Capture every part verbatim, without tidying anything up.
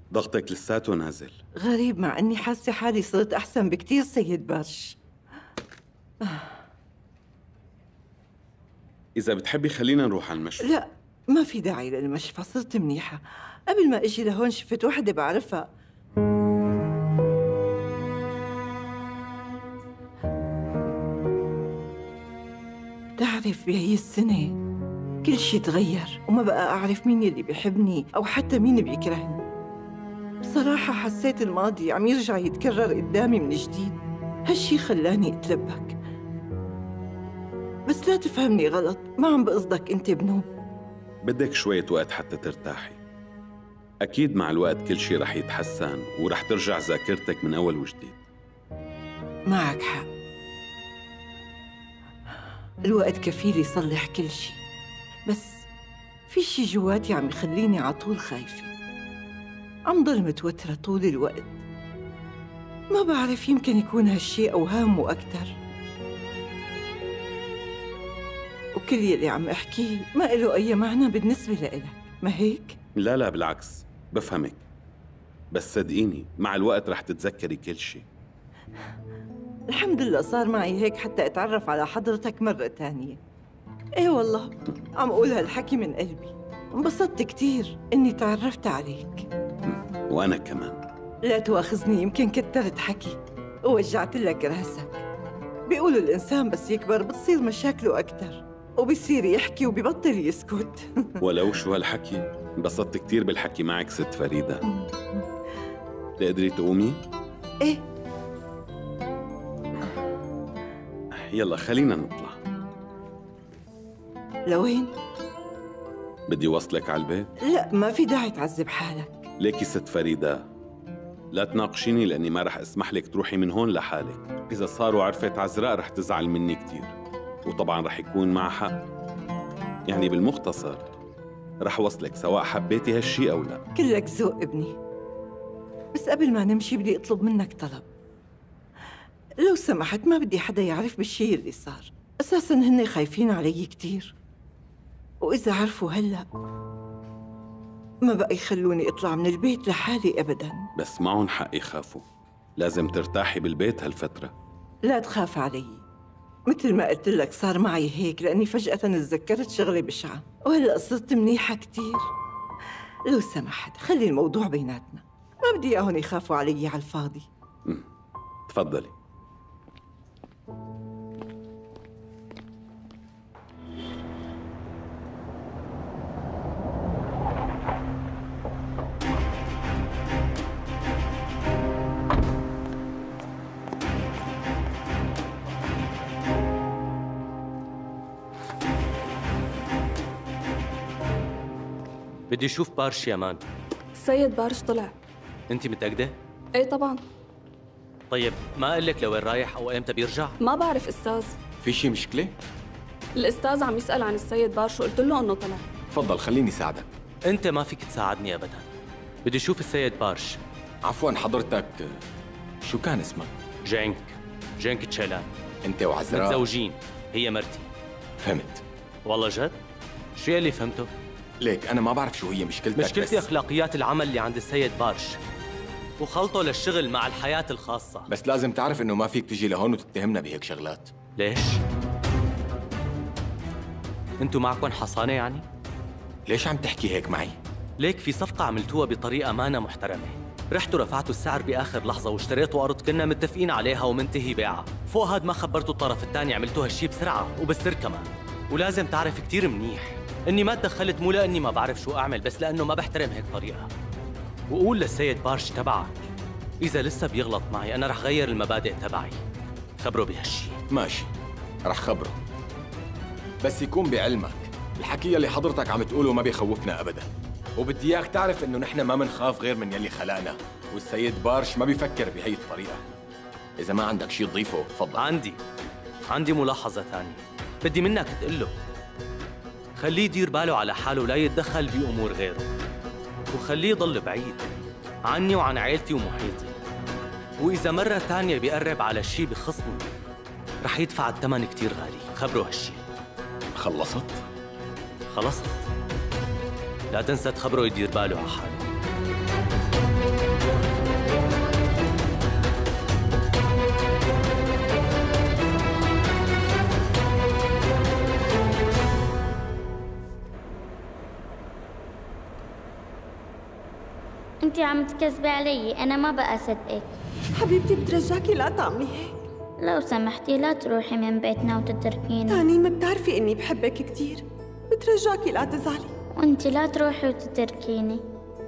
ضغطك لساته نازل. غريب، مع اني حاسه حالي صرت احسن بكتير سيد بارش. إذا بتحبي خلينا نروح على المشفى. لا، ما في داعي للمشفى، صرت منيحه. قبل ما اجي لهون شفت وحده بعرفها. بتعرف بهي السنه كل شي تغير، وما بقى أعرف مين اللي بيحبني أو حتى مين بيكرهني. بصراحة حسيت الماضي عم يرجع يتكرر قدامي من جديد. هالشي خلاني أتلبك. بس لا تفهمني غلط، ما عم بقصدك أنت بنوب. بدك شوية وقت حتى ترتاحي. أكيد مع الوقت كل شي رح يتحسن ورح ترجع ذاكرتك من أول وجديد. معك حق، الوقت كفيل يصلح كل شي. بس في شي جواتي عم يخليني على طول خايفة، عم ضل متوترة طول الوقت. ما بعرف، يمكن يكون هالشي أوهام وأكتر، وكل يلي عم أحكيه ما له أي معنى بالنسبة لإلك، ما هيك؟ لا لا بالعكس، بفهمك. بس صدقيني مع الوقت رح تتذكري كل شي. الحمد لله صار معي هيك حتى أتعرف على حضرتك مرة تانية. ايه والله عم اقول هالحكي من قلبي. انبسطت كتير اني تعرفت عليك. وانا كمان. لا تواخذني، يمكن كترت حكي ووجعت لك راسك. بيقولوا الانسان بس يكبر بتصير مشاكله اكتر، وبيصير يحكي وبيبطل يسكت. ولو شو هالحكي، انبسطت كتير بالحكي معك ست فريدة. تقدري تقومي؟ ايه يلا خلينا نطلع. لوين؟ بدي وصلك على البيت. لا، ما في داعي تعذب حالك. ليكي ست فريدة، لا تناقشيني لأني ما رح أسمح لك تروحي من هون لحالك. إذا صاروا عرفت عزراء رح تزعل مني كتير، وطبعاً رح يكون معها حق. يعني بالمختصر رح وصلك سواء حبيتي هالشي أو لا. كلك ذوق ابني. بس قبل ما نمشي بدي أطلب منك طلب. لو سمحت، ما بدي حدا يعرف بالشي اللي صار. أساساً هن خايفين علي كتير، وإذا عرفوا هلأ ما بقى يخلوني أطلع من البيت لحالي أبداً. بس معهم حق يخافوا، لازم ترتاحي بالبيت هالفترة. لا تخاف علي، مثل ما قلت لك صار معي هيك لأني فجأة تذكرت شغلة بشعة، وهلأ صرت منيحة كتير. لو سمحت خلي الموضوع بيناتنا، ما بدي إياهم يخافوا علي على الفاضي. امم تفضلي. بدي اشوف بارش يا مان. السيد بارش طلع. انت متأكدة؟ ايه طبعا. طيب ما قال لك لوين رايح او امتى بيرجع؟ ما بعرف استاذ. في شي مشكلة؟ الاستاذ عم يسأل عن السيد بارش وقلت له انه طلع. تفضل خليني ساعدك. انت ما فيك تساعدني ابدا. بدي اشوف السيد بارش. عفوا حضرتك شو كان اسمك؟ جينك جينك تشيلان. انت وعزراء متزوجين، هي مرتي. فهمت. والله جد؟ شو يلي فهمته؟ ليك انا ما بعرف شو هي مشكلتك. مشكلتي بس... اخلاقيات العمل اللي عند السيد بارش وخلطه للشغل مع الحياة الخاصة. بس لازم تعرف انه ما فيك تجي لهون وتتهمنا بهيك شغلات. ليش؟ انتو معكم حصانة يعني؟ ليش عم تحكي هيك معي؟ ليك في صفقة عملتوها بطريقة مانا محترمة. رحتوا رفعتوا السعر بآخر لحظة واشتريتوا أرض كنا متفقين عليها ومنتهي بيعها. فوق هاد ما خبرتوا الطرف الثاني، عملتوا هالشي بسرعة وبالسر كمان. ولازم تعرف كتير منيح إني ما تدخلت مو لأني ما بعرف شو أعمل، بس لأنه ما بحترم هيك طريقة. وقول للسيد بارش تبعك إذا لسه بيغلط معي أنا رح غير المبادئ تبعي. خبره بهالشي. ماشي، رح خبره، بس يكون بعلمك الحكي اللي حضرتك عم تقوله ما بيخوفنا أبداً. وبدي إياك تعرف إنه نحن ما منخاف غير من يلي خلقنا، والسيد بارش ما بيفكر بهي الطريقة. إذا ما عندك شي تضيفه تفضل. عندي عندي ملاحظة ثانية بدي منك تقول له. خليه يدير باله على حاله ولا يتدخل بأمور غيره، وخليه يضل بعيد عني وعن عائلتي ومحيطي. وإذا مرة تانية بيقرب على شي بخصني رح يدفع الثمن كتير غالي. خبره هالشي. خلصت؟ خلصت. لا تنسى تخبره يدير باله على حاله. انت عم تكذبي علي، انا ما بقى صدقك. حبيبتي بترجاكي لا تعملي هيك. لو سمحتي لا تروحي من بيتنا وتتركيني. تاني ما بتعرفي اني بحبك كثير، بترجاكي لا تزعلي. وانت لا تروحي وتتركيني.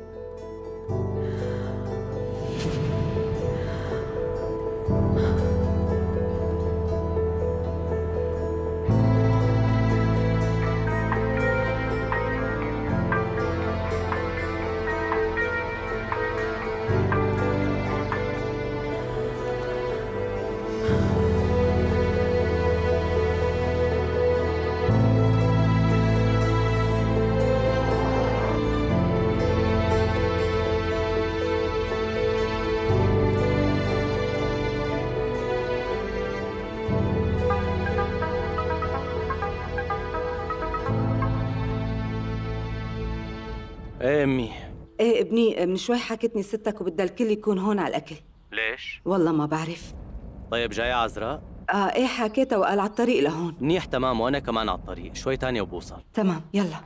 ايه امي. ايه ابني، من شوي حكتني ستك وبدها الكل يكون هون على الاكل. ليش؟ والله ما بعرف. طيب جاية عذراء؟ اه ايه حكيتها وقال على الطريق لهون. منيح تمام، وانا كمان على الطريق، شوي تانية وبوصل. تمام يلا.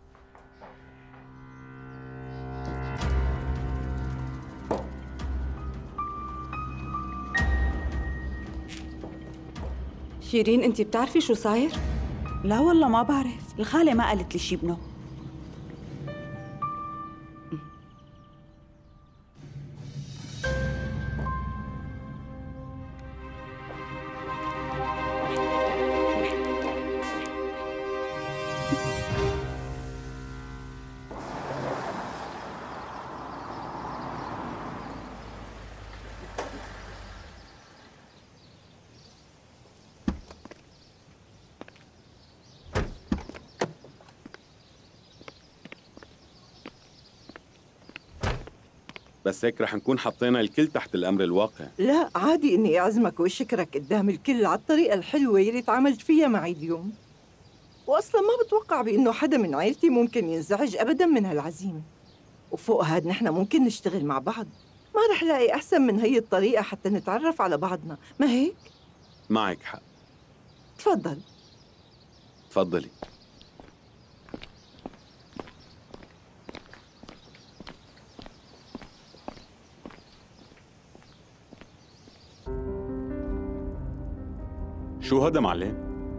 شيرين انت بتعرفي شو صاير؟ لا والله ما بعرف، الخالة ما قالت لي شي ابنه. بس هيك رح نكون حطينا الكل تحت الأمر الواقع. لا عادي إني أعزمك وأشكرك قدام الكل على الطريقة الحلوة يلي تعاملت فيها معي اليوم. وأصلاً ما بتوقع بإنه حدا من عائلتي ممكن ينزعج أبداً من هالعزيمة. وفوق هاد نحن ممكن نشتغل مع بعض. ما رح لاقي أحسن من هي الطريقة حتى نتعرف على بعضنا، ما هيك؟ معك حق. تفضل. تفضلي. شو هذا معلم؟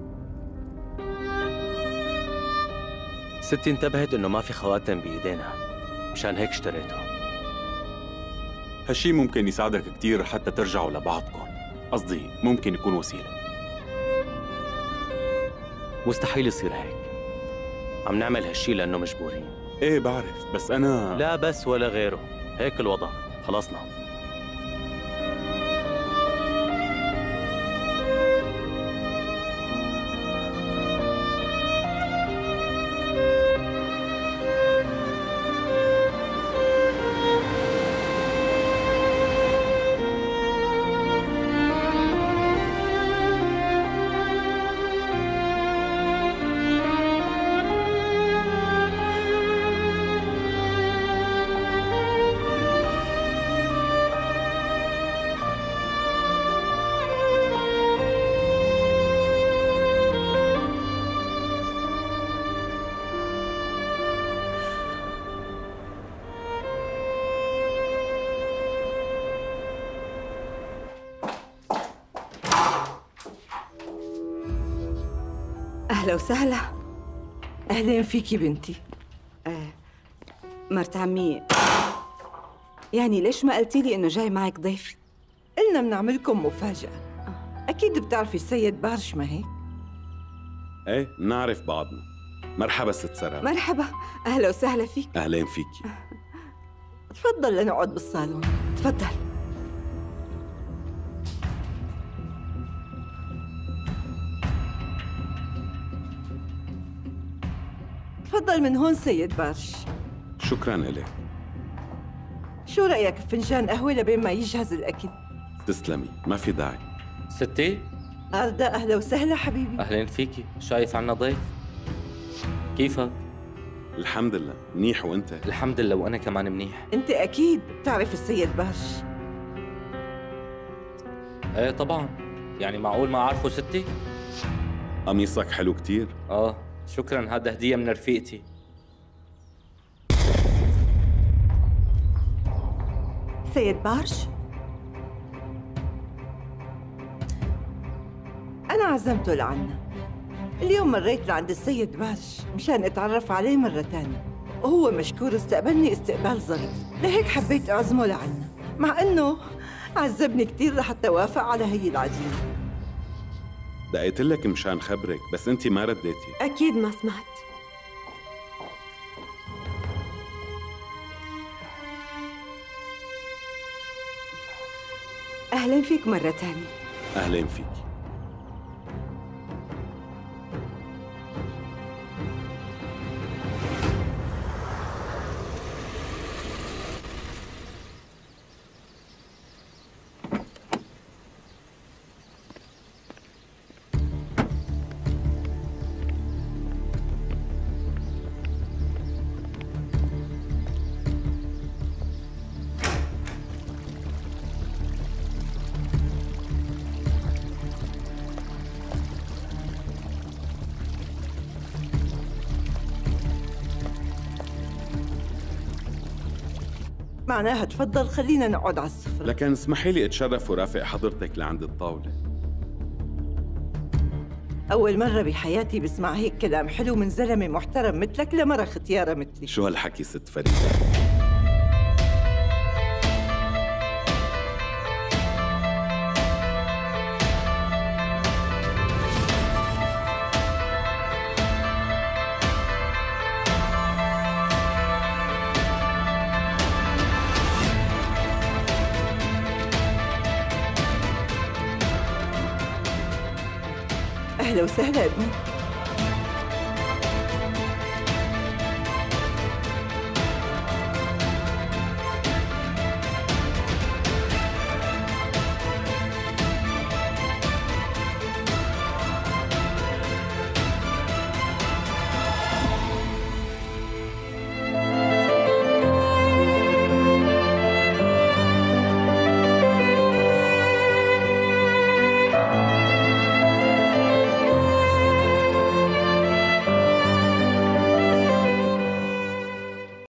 ستي انتبهت انه ما في خواتم بايدينا، مشان هيك اشتريته. هالشي ممكن يساعدك كتير حتى ترجعوا لبعضكم، قصدي ممكن يكون وسيلة. مستحيل يصير هيك. عم نعمل هالشي لأنه مجبورين. ايه بعرف، بس أنا لا بس ولا غيره، هيك الوضع، خلصنا. أهلا وسهلا. أهلين فيكي بنتي. آه. مرت عمي، يعني ليش ما قلتي لي إنه جاي معك ضيف؟ قلنا بنعملكم مفاجأة. أكيد بتعرفي السيد بارش، ما هيك؟ ايه بنعرف بعضنا. مرحبا ست سارة. مرحبا، أهلا وسهلا فيك. أهلين فيكي. تفضل لنقعد بالصالون. تفضل. تفضل من هون سيد بارش. شكراً إلك. شو رأيك بفنجان قهوة لبين ما يجهز الأكل؟ تسلمي، ما في داعي. ستي؟ أردا أهلا وسهلا حبيبي. أهلين فيكي، شايف عنا ضيف. كيفك؟ الحمد لله، منيح وأنت؟ الحمد لله وأنا كمان منيح. أنت أكيد بتعرف السيد بارش. إيه طبعاً، يعني معقول ما أعرفه ستي؟ قميصك حلو كتير. آه، شكراً، هذا هدية من رفيقتي. السيد بارش؟ أنا عزمته لعنا. اليوم مريت لعند السيد بارش مشان أتعرف عليه مرة تانية، وهو مشكور استقبلني استقبال ظريف، لهيك حبيت أعزمه لعنا، مع إنه عذبني كتير لحتى وافق على هي العزيمة. دقيت لك مشان خبرك بس انت ما رديتي. أكيد ما سمعت. أهلا فيك مرة تانية. أهلين فيك. معناها تفضل خلينا نقعد على السفرة. لكن اسمحي لي اتشرف ورافق حضرتك لعند الطاولة. أول مرة بحياتي بسمع هيك كلام حلو من زلمة محترم مثلك لمرة ختيارة مثلي. شو هالحكي ست فريدة؟ أهلا وسهلا ابني.